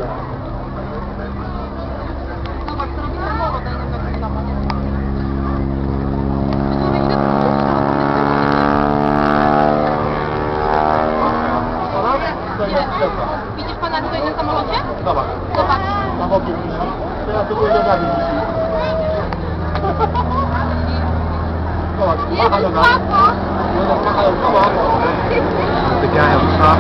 Zobacz, to robi termowo, daj nam taki samochód. Widzisz pana tutaj na samolocie? Zobacz. Zobacz. Na boku wisi. Teraz tylko nogami wisi. Zobacz, macha nogami. Macha nogami. The guy on top.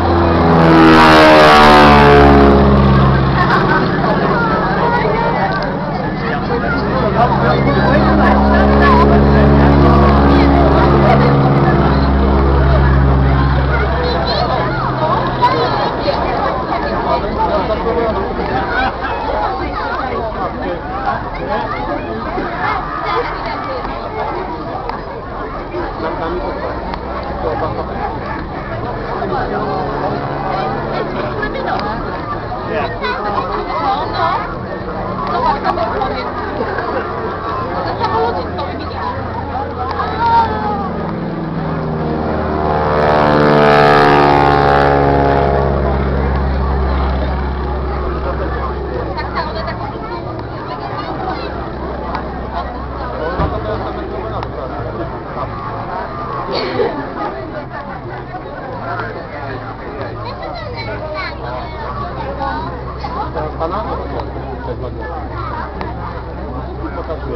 Pana? Pokazuję.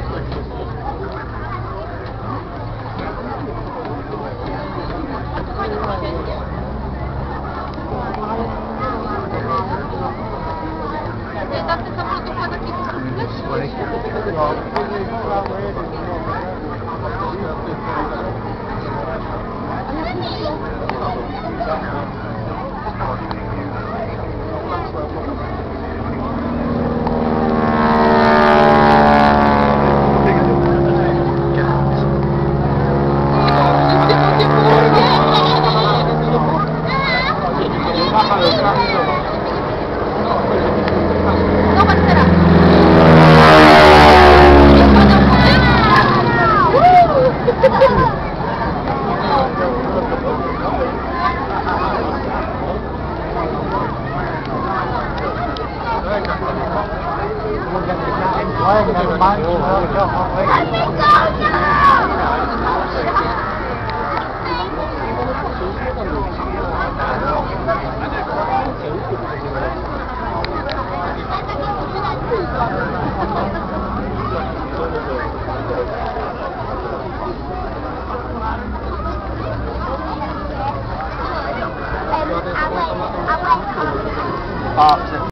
Tamten samolot układa Zobacz teraz.